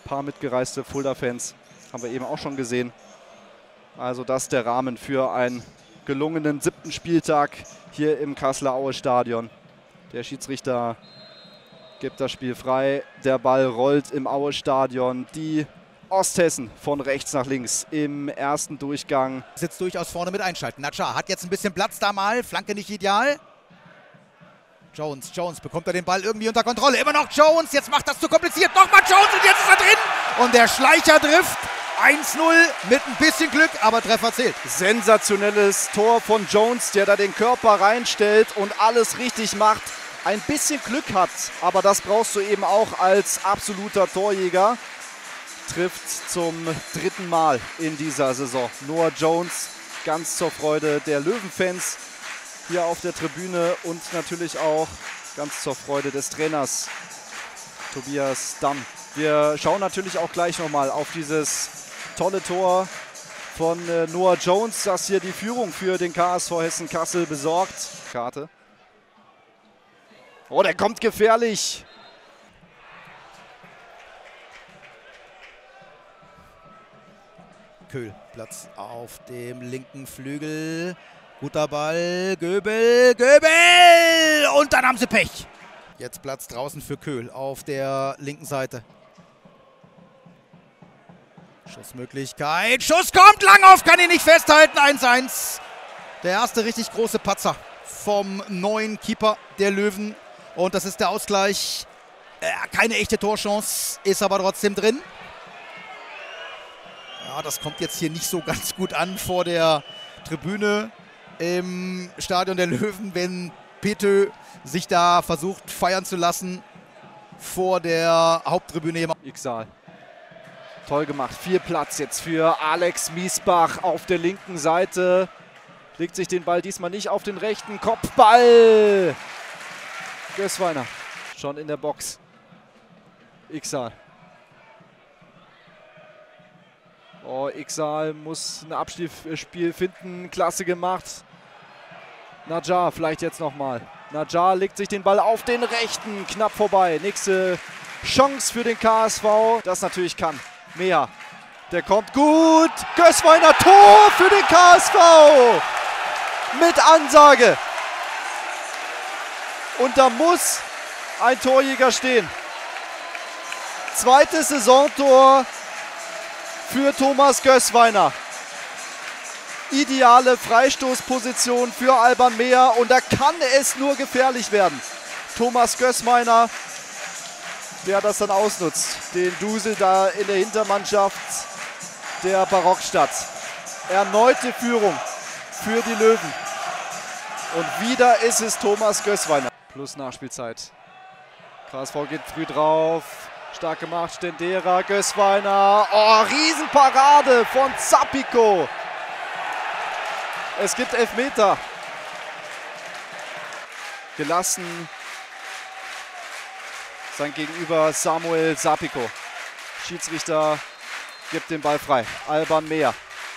paar mitgereiste Fulda-Fans haben wir eben auch schon gesehen. Also das ist der Rahmen für einen gelungenen 7. Spieltag hier im Kasseler Aue-Stadion. Der Schiedsrichter gibt das Spiel frei. Der Ball rollt im Aue-Stadion. Die Osthessen von rechts nach links im ersten Durchgang. Jetzt durchaus vorne mit einschalten. Nadjar hat jetzt ein bisschen Platz da mal. Flanke nicht ideal. Jones bekommt er den Ball irgendwie unter Kontrolle. Immer noch Jones. Jetzt macht das zu kompliziert. Nochmal Jones und jetzt ist er drin. Und der Schleicher trifft. 1-0 mit ein bisschen Glück, aber Treffer zählt. Sensationelles Tor von Jones, der da den Körper reinstellt und alles richtig macht. Ein bisschen Glück hat, aber das brauchst du eben auch als absoluter Torjäger. Trifft zum 3. Mal in dieser Saison. Noah Jones, ganz zur Freude der Löwenfans hier auf der Tribüne und natürlich auch ganz zur Freude des Trainers Tobias Damm. Wir schauen natürlich auch gleich nochmal auf dieses tolle Tor von Noah Jones, das hier die Führung für den KSV Hessen-Kassel besorgt. Karte. Oh, der kommt gefährlich. Köhl, Platz auf dem linken Flügel. Guter Ball, Göbel. Und dann haben sie Pech. Jetzt Platz draußen für Köhl auf der linken Seite. Schussmöglichkeit. Schuss kommt, Langhoff kann ihn nicht festhalten. 1-1. Der erste richtig große Patzer vom neuen Keeper der Löwen. Und das ist der Ausgleich. Keine echte Torchance, ist aber trotzdem drin. Ja, das kommt jetzt hier nicht so ganz gut an vor der Tribüne im Stadion der Löwen, wenn Petö sich da versucht feiern zu lassen vor der Haupttribüne. Iksal. Toll gemacht. Viel Platz jetzt für Alex Miesbach auf der linken Seite. Legt sich den Ball diesmal nicht auf den rechten. Kopfball. Gößweiner schon in der Box. Iksal. Oh, Iksal muss ein Abspiel finden. Klasse gemacht. Nadjar vielleicht jetzt nochmal. Nadjar legt sich den Ball auf den rechten. Knapp vorbei. Nächste Chance für den KSV. Das natürlich kann. Mehr. Der kommt gut. Gößweiner, Tor für den KSV. Mit Ansage. Und da muss ein Torjäger stehen. Zweites Saisontor für Thomas Gößweiner. Ideale Freistoßposition für Alban Mehr und da kann es nur gefährlich werden. Thomas Gößweiner, der das dann ausnutzt. Den Dusel da in der Hintermannschaft der Barockstadt. Erneute Führung für die Löwen. Und wieder ist es Thomas Gößweiner. Plus Nachspielzeit. KSV geht früh drauf. Stark gemacht, Stendera, Gößweiner. Oh, Riesenparade von Zapiko. Es gibt Elfmeter. Gelassen sein Gegenüber Samuel Zapiko. Schiedsrichter gibt den Ball frei. Alban Mehr.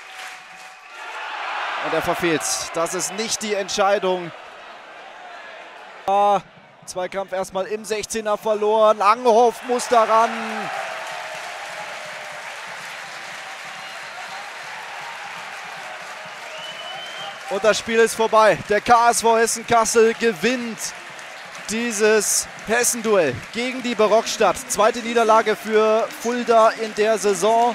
Und er verfehlt. Das ist nicht die Entscheidung. Zweikampf erstmal im 16er verloren. Langhoff muss daran. Und das Spiel ist vorbei. Der KSV Hessen-Kassel gewinnt dieses Hessenduell gegen die Barockstadt. Zweite Niederlage für Fulda in der Saison.